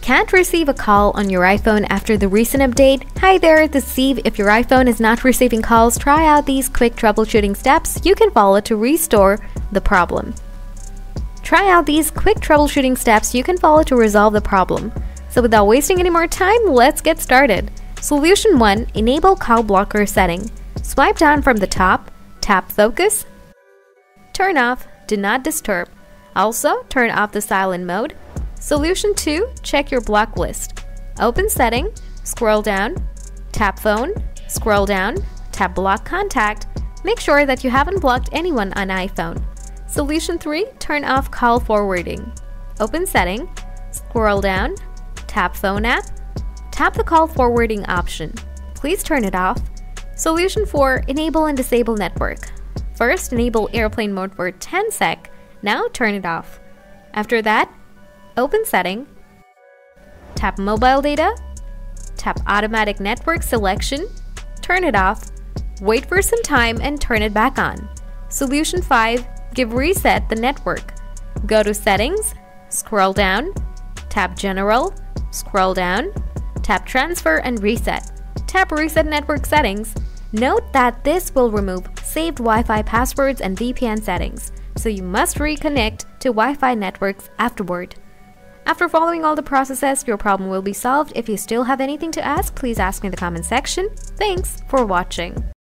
Can't receive a call on your iPhone after the recent update? Hi there, this is Steve. If your iPhone is not receiving calls, try out these quick troubleshooting steps you can follow to restore the problem. Try out these quick troubleshooting steps you can follow to resolve the problem. So without wasting any more time, let's get started. Solution 1. Enable call blocker setting. Swipe down from the top, tap Focus, turn off Do Not Disturb. Also, turn off the silent mode. Solution 2. Check your block list. Open Setting, scroll down, tap Phone, scroll down, tap Block Contact. Make sure that you haven't blocked anyone on iPhone. Solution 3. Turn off call forwarding. Open Setting, scroll down, tap Phone app, tap the call forwarding option. Please turn it off. Solution 4. Enable and disable network. First, enable airplane mode for 10 sec. Now turn it off. After that, open Setting, tap Mobile Data, tap Automatic Network Selection, turn it off, wait for some time and turn it back on. Solution 5. Give reset the network. Go to Settings, scroll down, tap General, scroll down, tap Transfer and Reset. Tap Reset Network Settings. Note that this will remove saved Wi-Fi passwords and VPN settings, so you must reconnect to Wi-Fi networks afterward. After following all the processes, your problem will be solved. If you still have anything to ask, please ask me in the comment section. Thanks for watching.